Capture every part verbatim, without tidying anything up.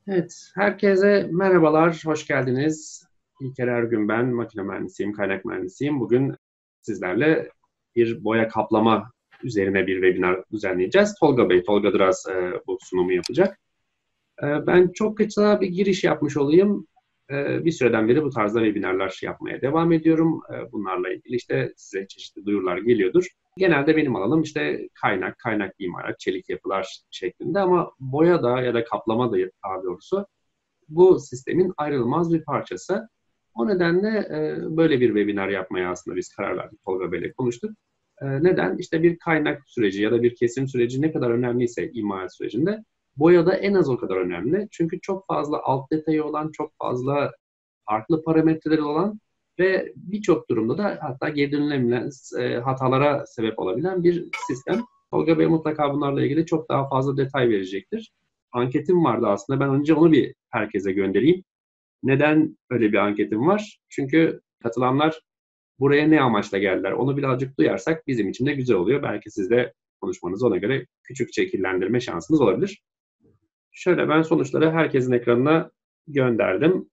Evet, herkese merhabalar, hoş geldiniz. İlker Ergün ben, makine mühendisiyim, kaynak mühendisiyim. Bugün sizlerle bir boya kaplama üzerine bir webinar düzenleyeceğiz. Tolga Bey, Tolga Duras e, bu sunumu yapacak. E, ben çok kısa bir giriş yapmış olayım. E, bir süreden beri bu tarzda webinarlar yapmaya devam ediyorum. E, bunlarla ilgili işte size çeşitli duyurular geliyordur. Genelde benim alanım işte kaynak, kaynak imalat, çelik yapılar şeklinde ama boya da ya da kaplama da daha doğrusu bu sistemin ayrılmaz bir parçası. O nedenle e, böyle bir webinar yapmaya aslında biz karar verdik. Tolga Bey'le konuştuk. E, neden? İşte bir kaynak süreci ya da bir kesim süreci ne kadar önemliyse imalat sürecinde boya da en az o kadar önemli. Çünkü çok fazla alt detayı olan, çok fazla farklı parametreleri olan ve birçok durumda da hatta geri dönülemeyen e, hatalara sebep olabilen bir sistem. Tolga Bey mutlaka bunlarla ilgili çok daha fazla detay verecektir. Anketim vardı aslında. Ben önce onu bir herkese göndereyim. Neden öyle bir anketim var? Çünkü katılanlar buraya ne amaçla geldiler? Onu birazcık duyarsak bizim için de güzel oluyor. Belki siz de konuşmanızı ona göre küçük şekillendirme şansınız olabilir. Şöyle ben sonuçları herkesin ekranına gönderdim.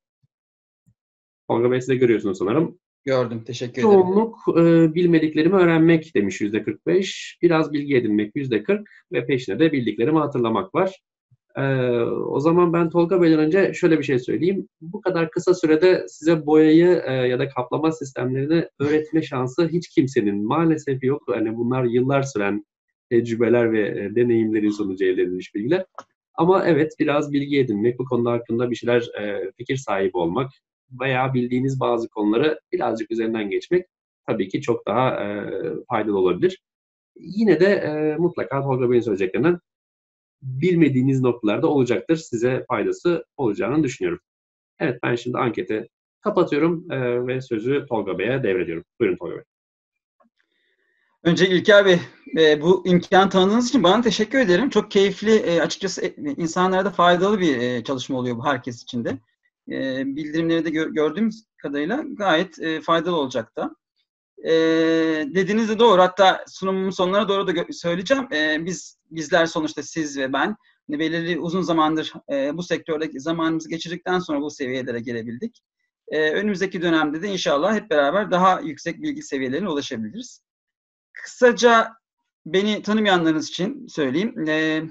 Tolga Bey siz de görüyorsunuz sanırım. Gördüm. Teşekkür ederim. Çoğunluk e, bilmediklerimi öğrenmek demiş yüzde kırk beş. Biraz bilgi edinmek yüzde kırk ve peşine de bildiklerimi hatırlamak var. Ee, o zaman ben Tolga Bey'den önce şöyle bir şey söyleyeyim. Bu kadar kısa sürede size boyayı e, ya da kaplama sistemlerini öğretme şansı hiç kimsenin maalesef yok. Hani bunlar yıllar süren tecrübeler ve e, deneyimlerin sonucu elde edilmiş bilgiler. Ama evet biraz bilgi edinmek, bu konuda hakkında bir şeyler e, fikir sahibi olmak veya bildiğiniz bazı konuları birazcık üzerinden geçmek tabii ki çok daha e, faydalı olabilir. Yine de e, mutlaka Tolga Bey'in söyleyeceklerinden bilmediğiniz noktalarda olacaktır. Size faydası olacağını düşünüyorum. Evet ben şimdi anketi kapatıyorum e, ve sözü Tolga Bey'e devrediyorum. Buyurun Tolga Bey. Önce İlker Bey, e, bu imkan tanıdığınız için bana teşekkür ederim. Çok keyifli, e, açıkçası e, insanlara da faydalı bir e, çalışma oluyor bu herkes için de. E, bildirimleri de gör, gördüğüm kadarıyla gayet e, faydalı olacak da. E, dediğiniz de doğru. Hatta sunumumun sonlarına doğru da söyleyeceğim. E, biz bizler sonuçta siz ve ben hani belirli uzun zamandır e, bu sektörde zamanımızı geçirdikten sonra bu seviyelere gelebildik. E, önümüzdeki dönemde de inşallah hep beraber daha yüksek bilgi seviyelerine ulaşabiliriz. Kısaca beni tanımayanlarınız için söyleyeyim. E,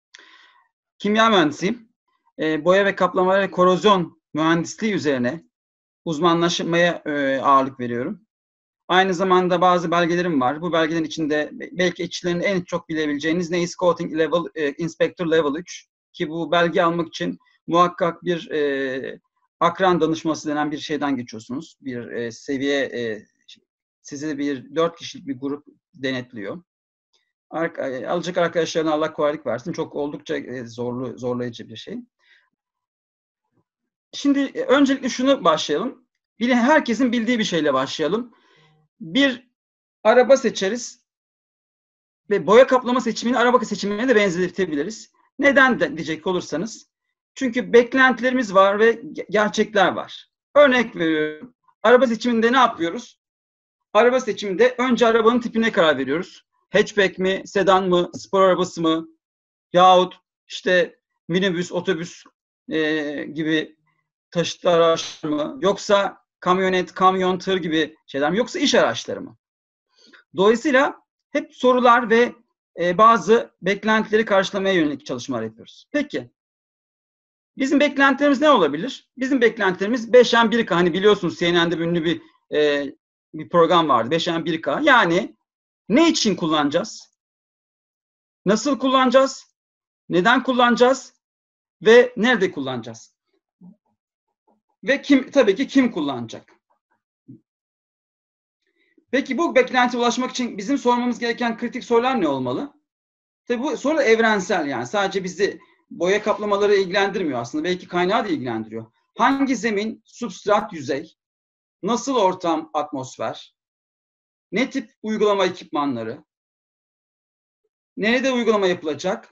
kimya mühendisiyim. E, boya ve kaplama ve korozyon mühendisliği üzerine uzmanlaşmaya e, ağırlık veriyorum. Aynı zamanda bazı belgelerim var. Bu belgelerin içinde belki içlerinde en çok bilebileceğiniz N I S Coating Level, e, Inspector Level üç ki bu belge almak için muhakkak bir e, akran danışması denen bir şeyden geçiyorsunuz. Bir e, seviye e, sizi bir dört kişilik bir grup denetliyor. Ar- alacak arkadaşlarına Allah kolaylık versin. Çok oldukça e, zorlu zorlayıcı bir şey. Şimdi e, öncelikle şunu başlayalım. Bir herkesin bildiği bir şeyle başlayalım. Bir araba seçeriz ve boya kaplama seçimini araba seçimine de benzetebiliriz. Neden de diyecek olursanız. Çünkü beklentilerimiz var ve gerçekler var. Örnek veriyorum. Araba seçiminde ne yapıyoruz? Araba seçiminde önce arabanın tipine karar veriyoruz. Hatchback mi, sedan mı, spor arabası mı yahut işte minibüs, otobüs e, gibi taşıtlı araçlar mı? Yoksa kamyonet, kamyon, tır gibi şeyler mi? Yoksa iş araçları mı? Dolayısıyla hep sorular ve e, bazı beklentileri karşılamaya yönelik çalışmalar yapıyoruz. Peki, bizim beklentilerimiz ne olabilir? Bizim beklentilerimiz beş M bir K. Hani biliyorsunuz C N N'de ünlü bir e, bir program vardı. beş M bir K. Yani ne için kullanacağız? Nasıl kullanacağız? Neden kullanacağız? Ve nerede kullanacağız? Ve kim, tabii ki kim kullanacak? Peki bu beklentiye ulaşmak için bizim sormamız gereken kritik sorular ne olmalı? Tabii bu soru evrensel, yani sadece bizi boya kaplamaları ilgilendirmiyor aslında. Belki kaynağı da ilgilendiriyor. Hangi zemin, substrat, yüzey? Nasıl ortam, atmosfer? Ne tip uygulama ekipmanları? Nerede uygulama yapılacak?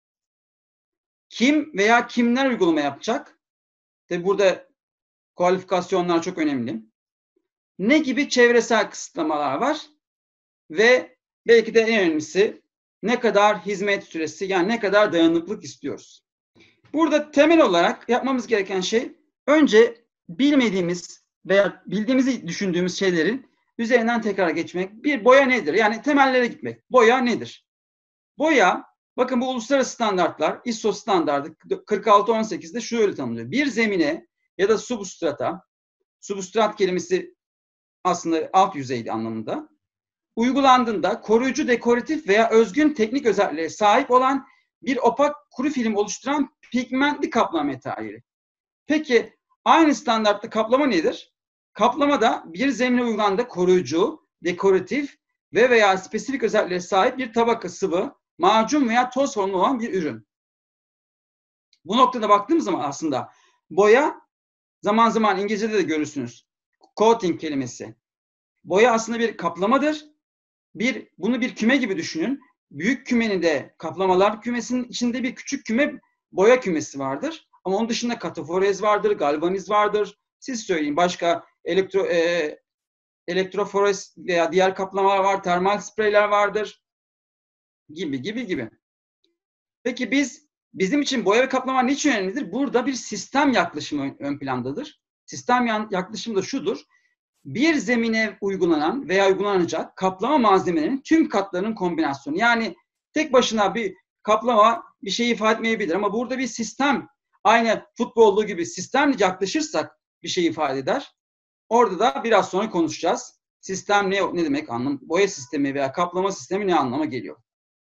Kim veya kimler uygulama yapacak? Tabii burada kualifikasyonlar çok önemli. Ne gibi çevresel kısıtlamalar var? Ve belki de en önemlisi ne kadar hizmet süresi, yani ne kadar dayanıklılık istiyoruz? Burada temel olarak yapmamız gereken şey önce bilmediğimiz veya bildiğimizi düşündüğümüz şeylerin üzerinden tekrar geçmek. Bir, boya nedir? Yani temellere gitmek. Boya nedir? Boya, bakın bu uluslararası standartlar, I S O standartı kırk altı on sekizde şöyle tanımlıyor. Bir zemine ya da substrata, substrat kelimesi aslında alt yüzeydi anlamında, uygulandığında koruyucu, dekoratif veya özgün teknik özelliğe sahip olan bir opak kuru film oluşturan pigmentli kaplama materyali. Peki aynı standartlı kaplama nedir? Kaplama da bir zemine uygulandığında koruyucu, dekoratif ve veya spesifik özelliğe sahip bir tabaka sıvı, macun veya toz formu olan bir ürün. Bu noktada baktığımız zaman aslında boya, zaman zaman İngilizce'de de görürsünüz, coating kelimesi. Boya aslında bir kaplamadır. Bir, bunu bir küme gibi düşünün. Büyük kümenin de kaplamalar kümesinin içinde bir küçük küme boya kümesi vardır. Ama onun dışında kataforez vardır, galvaniz vardır. Siz söyleyin, başka elektro, e, elektroforez veya diğer kaplamalar var, termal spreyler vardır. Gibi gibi gibi. Peki biz, bizim için boya ve kaplama niçin önemlidir? Burada bir sistem yaklaşımı ön plandadır. Sistem yaklaşımı da şudur. Bir zemine uygulanan veya uygulanacak kaplama malzemelerinin tüm katlarının kombinasyonu. Yani tek başına bir kaplama bir şey ifade etmeyebilir ama burada bir sistem, aynı futbolda gibi sistemle yaklaşırsak bir şey ifade eder. Orada da biraz sonra konuşacağız. Sistem ne, ne demek anlam? Boya sistemi veya kaplama sistemi ne anlama geliyor?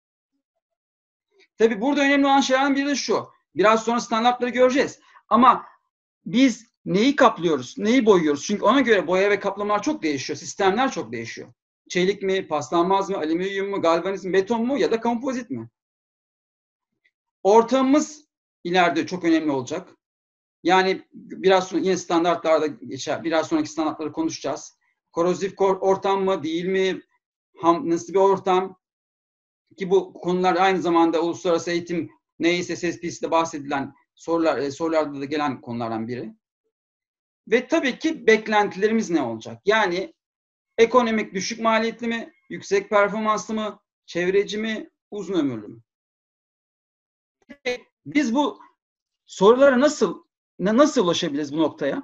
Tabii burada önemli olan şeylerden biri de şu. Biraz sonra standartları göreceğiz. Ama biz neyi kaplıyoruz, neyi boyuyoruz? Çünkü ona göre boya ve kaplamalar çok değişiyor. Sistemler çok değişiyor. Çelik mi, paslanmaz mı, alüminyum mu, galvanizm, beton mu ya da kompozit mi? Ortamımız ileride çok önemli olacak. Yani biraz sonra yine standartlarda geçer. Biraz sonraki standartları konuşacağız. Korozif ortam mı, değil mi? Ham, nasıl bir ortam? Ki bu konular aynı zamanda uluslararası eğitim N I S S S P'de bahsedilen sorular, sorularda da gelen konulardan biri. Ve tabii ki beklentilerimiz ne olacak? Yani ekonomik düşük maliyetli mi, yüksek performanslı mı, çevreci mi, uzun ömürlü mü? Biz bu sorulara nasıl nasıl ulaşabiliriz bu noktaya?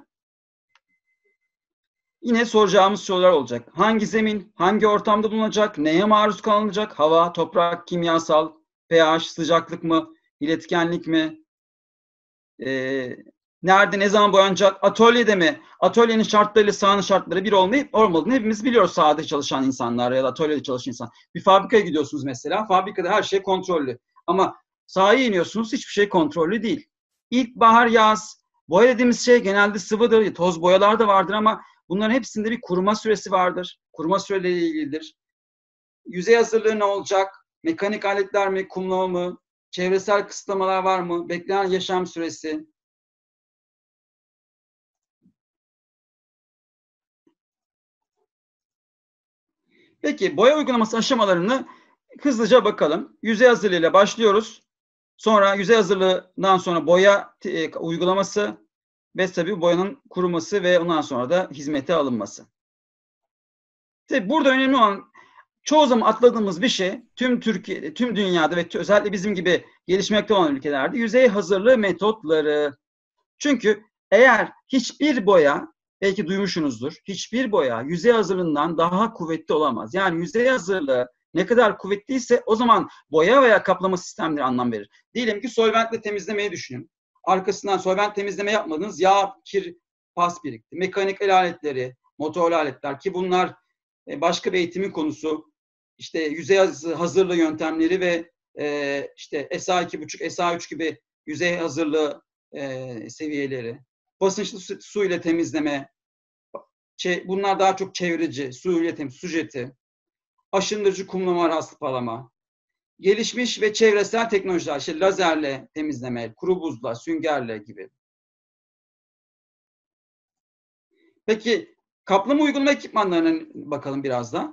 Yine soracağımız sorular olacak. Hangi zemin, hangi ortamda bulunacak, neye maruz kalınacak? Hava, toprak, kimyasal, pH, sıcaklık mı, iletkenlik mi? Ee, nerede, ne zaman boyanacak? Atölyede mi? Atölyenin şartlarıyla sahanın şartları bir olmayıp olmadığını hepimiz biliyoruz, sahada çalışan insanlar ya da atölyede çalışan insan. Bir fabrikaya gidiyorsunuz mesela. Fabrikada her şey kontrollü. Ama sahaya iniyorsunuz, hiçbir şey kontrollü değil. İlkbahar, yaz. Boya dediğimiz şey genelde sıvıdır. Toz boyalar da vardır ama bunların hepsinde bir kuruma süresi vardır. Kuruma süreleriyle ilgilidir. Yüzey hazırlığı ne olacak? Mekanik aletler mi? Kumlama mı? Çevresel kısıtlamalar var mı? Beklenen yaşam süresi. Peki boya uygulaması aşamalarını hızlıca bakalım. Yüzey hazırlığıyla başlıyoruz. Sonra yüzey hazırlığından sonra boya e, uygulaması ve tabii boyanın kuruması ve ondan sonra da hizmete alınması. Tabii burada önemli olan, çoğu zaman atladığımız bir şey, tüm Türkiye, tüm dünyada ve özellikle bizim gibi gelişmekte olan ülkelerde yüzey hazırlığı metotları. Çünkü eğer hiçbir boya, belki duymuşsunuzdur, hiçbir boya yüzey hazırlığından daha kuvvetli olamaz. Yani yüzey hazırlığı ne kadar kuvvetliyse o zaman boya veya kaplama sistemleri anlam verir. Diyelim ki solventle temizlemeyi düşünün. Arkasından solvent temizleme yapmadınız, yağ, kir, pas birikti. Mekanik el aletleri, motorlu aletler ki bunlar başka bir eğitimin konusu. İşte yüzey hazırlığı yöntemleri ve e, işte S A iki buçuk, S A üç gibi yüzey hazırlığı e, seviyeleri. Basınçlı su, su ile temizleme. Şey, bunlar daha çok çevreci, su ile temizleme, su jeti. Aşındırıcı kumlama, raspalama. Gelişmiş ve çevresel teknolojiler, işte lazerle temizleme, kuru buzla, süngerle gibi. Peki kaplama uygulama ekipmanlarına bakalım biraz da.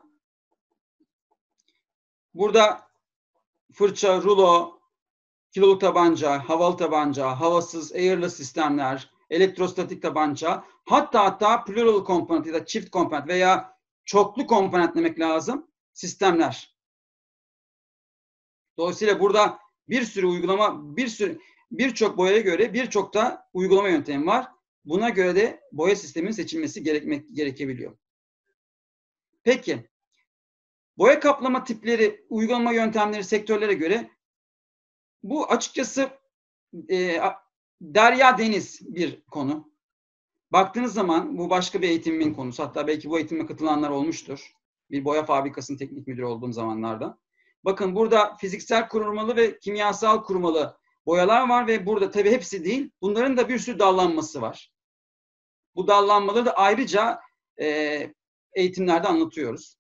Burada fırça, rulo, kiloluk tabanca, havalı tabanca, havasız, airless sistemler, elektrostatik tabanca, hatta hatta plural komponent ya da çift komponent veya çoklu komponent demek lazım sistemler. Dolayısıyla burada bir sürü uygulama, bir sürü birçok boyaya göre birçok da uygulama yöntemi var. Buna göre de boya sisteminin seçilmesi gerekmek, gerekebiliyor. Peki, boya kaplama tipleri, uygulama yöntemleri sektörlere göre bu açıkçası e, derya deniz bir konu. Baktığınız zaman bu başka bir eğitimimin konusu. Hatta belki bu eğitime katılanlar olmuştur. Bir boya fabrikasının teknik müdürü olduğum zamanlarda. Bakın burada fiziksel kurumalı ve kimyasal kurumalı boyalar var ve burada tabii hepsi değil. Bunların da bir sürü dallanması var. Bu dallanmaları da ayrıca e, eğitimlerde anlatıyoruz.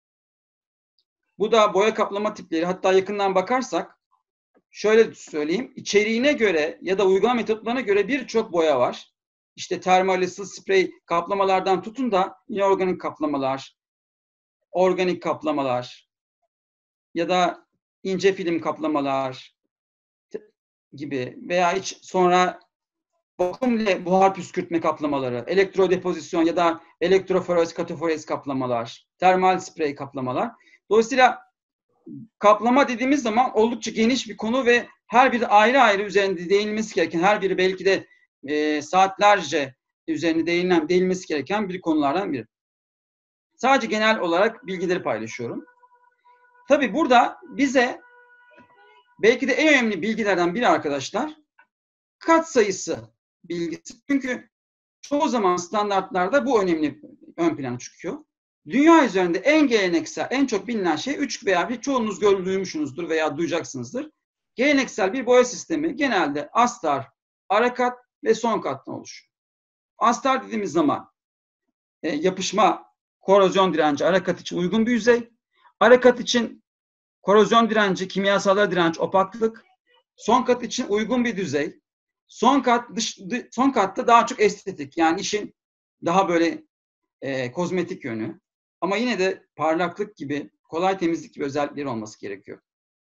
Bu da boya kaplama tipleri. Hatta yakından bakarsak şöyle söyleyeyim. İçeriğine göre ya da uygulama metotlarına göre birçok boya var. İşte termal ısı sprey kaplamalardan tutun da inorganik kaplamalar, organik kaplamalar ya da ince film kaplamalar gibi veya hiç sonra vakum ile buhar püskürtme kaplamaları, elektrodepozisyon ya da elektroforez, katoforez kaplamalar, termal sprey kaplamalar. Dolayısıyla kaplama dediğimiz zaman oldukça geniş bir konu ve her biri ayrı ayrı üzerinde değinilmesi gereken, her biri belki de e, saatlerce üzerine değinilen, değinilmesi gereken bir konulardan biri. Sadece genel olarak bilgileri paylaşıyorum. Tabii burada bize belki de en önemli bilgilerden biri arkadaşlar kat sayısı bilgisi. Çünkü çoğu zaman standartlarda bu önemli ön plana çıkıyor. Dünya üzerinde en geleneksel, en çok bilinen şey üç veya bir çoğunuz görmüş, duymuşsunuzdur veya duyacaksınızdır. Geleneksel bir boya sistemi genelde astar, ara kat ve son kattan oluşuyor. Astar dediğimiz zaman e, yapışma, korozyon direnci ara kat için uygun bir yüzey. Ara kat için korozyon direnci, kimyasallara direnç, opaklık. Son kat için uygun bir düzey. Son kat dış, son katta daha çok estetik, yani işin daha böyle e, kozmetik yönü. Ama yine de parlaklık gibi, kolay temizlik gibi özellikleri olması gerekiyor.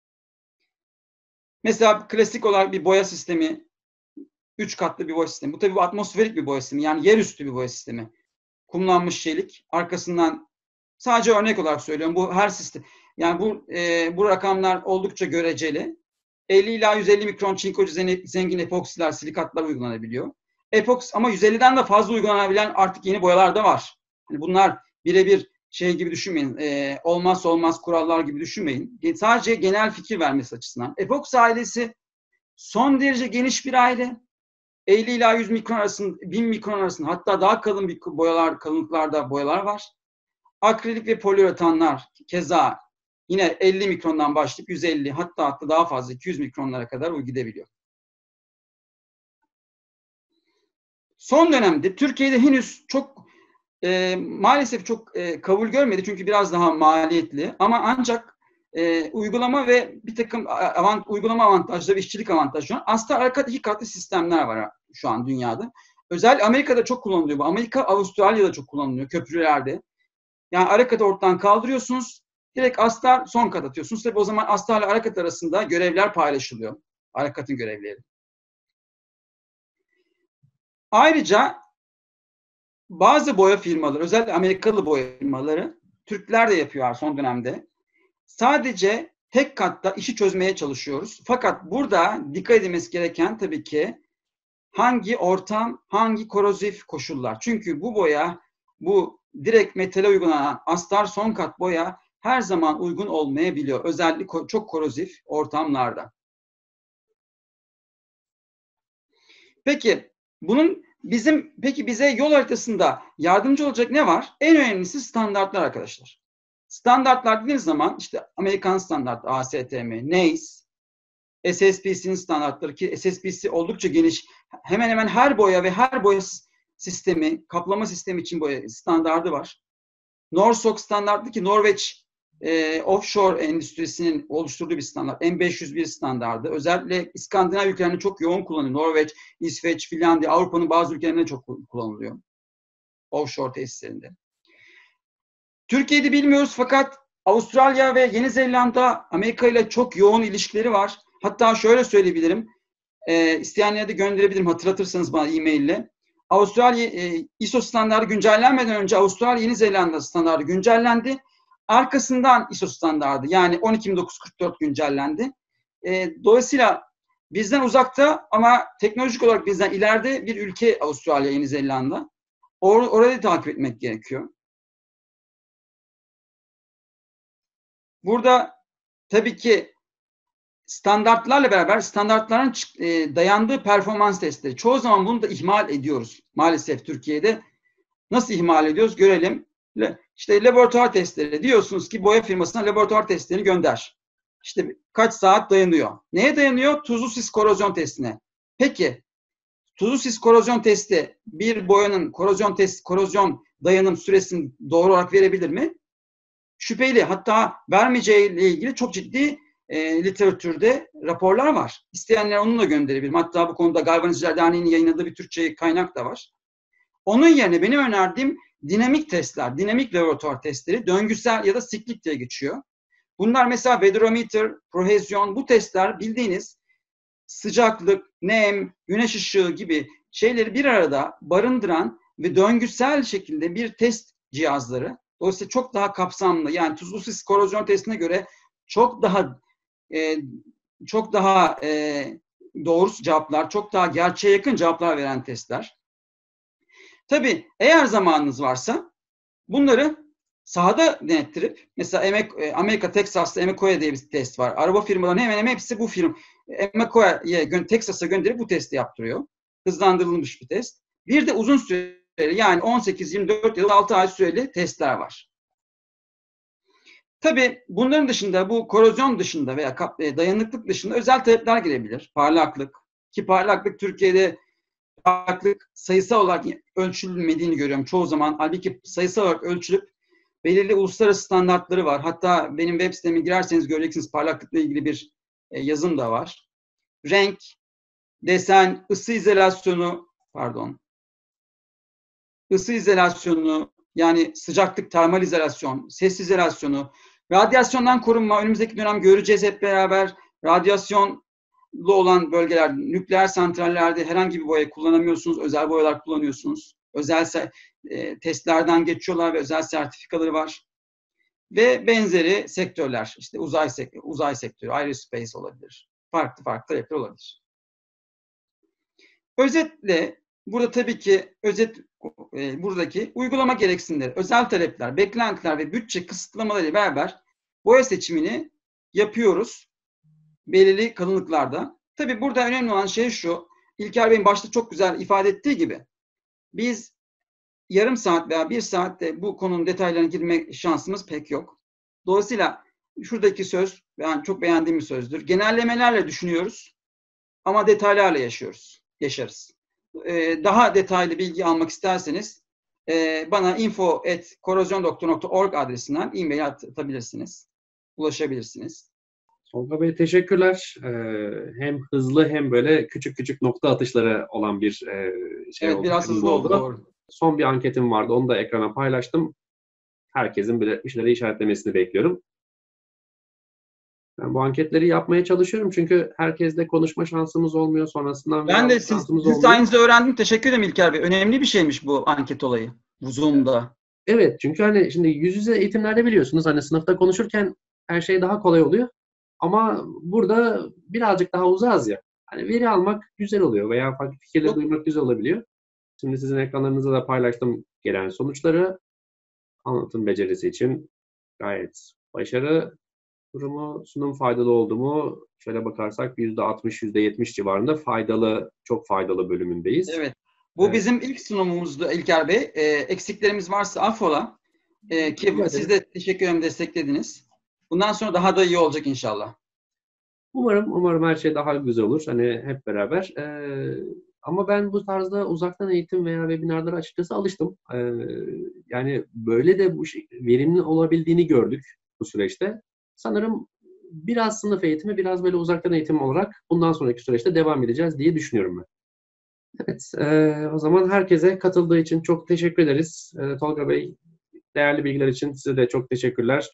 Mesela klasik olarak bir boya sistemi, üç katlı bir boya sistemi. Bu tabii bu atmosferik bir boya sistemi, yani yerüstü bir boya sistemi. Kumlanmış çelik, arkasından sadece örnek olarak söylüyorum. Bu her sistem, yani bu e, bu rakamlar oldukça göreceli. elli ila yüz elli mikron çinko zengin epoksiler, silikatlar uygulanabiliyor. Epoks ama yüz elliden de fazla uygulanabilen artık yeni boyalar da var. Yani bunlar birebir şey gibi düşünmeyin. E, olmazsa olmaz kurallar gibi düşünmeyin. Sadece genel fikir vermesi açısından. Epoks ailesi son derece geniş bir aile. elli ila yüz mikron arasında, bin mikron arasında, hatta daha kalın bir boyalar, kalınlıklarda boyalar var. Akrilik ve poliüretanlar keza yine elli mikrondan başlayıp yüz elli, hatta hatta daha fazla iki yüz mikronlara kadar o gidebiliyor. Son dönemde Türkiye'de henüz çok e, maalesef çok e, kabul görmedi çünkü biraz daha maliyetli, ama ancak e, uygulama ve bir takım avant, uygulama avantajları ve işçilik avantajları. Aslında arka iki katlı sistemler var şu an dünyada. Özellikle Amerika'da çok kullanılıyor bu. Amerika, Avustralya'da çok kullanılıyor köprülerde. Yani ara katı ortadan kaldırıyorsunuz, direkt astar son kat atıyorsunuz. Tabii o zaman astarla ara kat arasında görevler paylaşılıyor. Ara katın görevleri. Ayrıca bazı boya firmaları, özellikle Amerikalı boya firmaları, Türkler de yapıyor son dönemde. Sadece tek katta işi çözmeye çalışıyoruz. Fakat burada dikkat edilmesi gereken tabii ki hangi ortam, hangi korozif koşullar. Çünkü bu boya, bu direkt metale uygulanan astar son kat boya her zaman uygun olmayabiliyor. Özellikle çok korozif ortamlarda. Peki bunun bizim peki bize yol haritasında yardımcı olacak ne var? En önemlisi standartlar arkadaşlar. Standartlar dediğiniz zaman işte Amerikan standartı A S T M, N A I S, S S P C'nin standartları, ki S S P C oldukça geniş. Hemen hemen her boya ve her boya sistemi, kaplama sistemi için boya standardı var. NORSOK standartı, ki Norveç e, offshore endüstrisinin oluşturduğu bir standart. M beş yüz bir standardı. Özellikle İskandinav ülkelerinde çok yoğun kullanılıyor. Norveç, İsveç, Finlandiya, Avrupa'nın bazı ülkelerinde çok kullanılıyor. Offshore tesislerinde. Türkiye'de bilmiyoruz fakat Avustralya ve Yeni Zelanda Amerika ile çok yoğun ilişkileri var. Hatta şöyle söyleyebilirim. E, isteyenlere de gönderebilirim hatırlatırsanız bana e-mail ile. Avustralya e, I S O standartı güncellenmeden önce Avustralya Yeni Zelanda standartı güncellendi. Arkasından I S O standardı yani on iki bin dokuz yüz kırk dört güncellendi. E, dolayısıyla bizden uzakta ama teknolojik olarak bizden ileride bir ülke Avustralya, Yeni Zelanda. Or orayı takip etmek gerekiyor. Burada tabii ki standartlarla beraber standartların e, dayandığı performans testleri. Çoğu zaman bunu da ihmal ediyoruz. Maalesef Türkiye'de. Nasıl ihmal ediyoruz? Görelim. İşte laboratuvar testleri. Diyorsunuz ki boya firmasına laboratuvar testlerini gönder. İşte kaç saat dayanıyor? Neye dayanıyor? Tuzlu sis korozyon testine. Peki tuzlu sis korozyon testi bir boyanın korozyon test korozyon dayanım süresini doğru olarak verebilir mi? Şüpheli. Hatta vermeyeceğiyle ilgili çok ciddi e, literatürde raporlar var. İsteyenler onunla gönderebilirim. Hatta bu konuda Galvanizciler Derneği'nin yayınladığı bir Türkçe kaynak da var. Onun yerine benim önerdiğim dinamik testler, dinamik laboratuvar testleri, döngüsel ya da siklik diye geçiyor. Bunlar mesela vedrometer, prohezyon, bu testler bildiğiniz sıcaklık, nem, güneş ışığı gibi şeyleri bir arada barındıran ve döngüsel şekilde bir test cihazları. Dolayısıyla çok daha kapsamlı, yani tuzlu sis korozyon testine göre çok daha e, çok daha e, doğru cevaplar, çok daha gerçeğe yakın cevaplar veren testler. Tabii eğer zamanınız varsa bunları sahada denettirip, mesela Amerika Texas'ta Emecoya diye bir test var. Araba firmalarının hemen hemen hepsi bu firma Emecoya'ya, Texas'a gönderip bu testi yaptırıyor. Hızlandırılmış bir test. Bir de uzun süreli, yani on sekiz yirmi dört yıl altı ay süreli testler var. Tabii bunların dışında, bu korozyon dışında veya dayanıklık dışında özel talepler girebilir. Parlaklık. Ki parlaklık Türkiye'de parlaklık sayısal olarak ölçülmediğini görüyorum çoğu zaman. Halbuki sayısal olarak ölçülüp belirli uluslararası standartları var. Hatta benim web siteme girerseniz göreceksiniz, parlaklıkla ilgili bir e, yazım da var. Renk, desen, ısı izolasyonu, pardon, ısı izolasyonu, yani sıcaklık, termal izolasyon, ses izolasyonu, radyasyondan korunma. Önümüzdeki dönem göreceğiz hep beraber. Radyasyonlu olan bölgeler, nükleer santrallerde herhangi bir boya kullanamıyorsunuz, özel boyalar kullanıyorsunuz. Özel e, testlerden geçiyorlar ve özel sertifikaları var. Ve benzeri sektörler, işte uzay sektörü, uzay sektörü, aerospace olabilir. Farklı farklı talepler olabilir. Özetle burada tabii ki özet e, buradaki uygulama gereksinimleri, özel talepler, beklentiler ve bütçe kısıtlamaları beraber boya seçimini yapıyoruz belirli kalınlıklarda. Tabii burada önemli olan şey şu, İlker Bey'in başta çok güzel ifade ettiği gibi, biz yarım saat veya bir saatte bu konunun detaylarına girme şansımız pek yok. Dolayısıyla şuradaki söz, ben çok beğendiğim bir sözdür. Genellemelerle düşünüyoruz ama detaylarla yaşıyoruz, yaşarız. Ee, daha detaylı bilgi almak isterseniz e, bana info at korozyondoktor nokta org adresinden e-mail atabilirsiniz, ulaşabilirsiniz. Tolga Bey teşekkürler. Ee, hem hızlı hem böyle küçük küçük nokta atışları olan bir e, şey evet, oldu. biraz hızlı oldu. Doğru. Son bir anketim vardı. Onu da ekrana paylaştım. Herkesin bir şeyleri işaretlemesini bekliyorum. Ben bu anketleri yapmaya çalışıyorum çünkü herkesle konuşma şansımız olmuyor. Sonrasından ben de siz, siz sayenizde öğrendim. Teşekkür ederim İlker Bey. Önemli bir şeymiş bu anket olayı. Bu Zoom'da. Evet, çünkü hani şimdi yüz yüze eğitimlerde biliyorsunuz hani sınıfta konuşurken her şey daha kolay oluyor. Ama burada birazcık daha uzağız ya. Hani veri almak güzel oluyor veya farklı fikirleri Yok. duymak güzel olabiliyor. Şimdi sizin ekranlarınızda da paylaştım gelen sonuçları. Anlatım becerisi için gayet başarı durumu, sunum faydalı oldu mu? Şöyle bakarsak yüzde altmış yüzde yetmiş civarında faydalı, çok faydalı bölümündeyiz. Evet. Bu evet. Bizim ilk sunumumuzdu İlker Bey. E, eksiklerimiz varsa affola. E, ki evet. Siz de teşekkür ederim, desteklediniz. Bundan sonra daha da iyi olacak inşallah. Umarım, umarım her şey daha güzel olur. Hani hep beraber. Ee, ama ben bu tarzda uzaktan eğitim veya webinarlara açıkçası alıştım. Ee, yani böyle de bu şey, verimli olabildiğini gördük bu süreçte. Sanırım biraz sınıf eğitimi, biraz böyle uzaktan eğitim olarak bundan sonraki süreçte devam edeceğiz diye düşünüyorum ben. Evet, e, o zaman herkese katıldığı için çok teşekkür ederiz. E, Tolga Bey, değerli bilgiler için size de çok teşekkürler.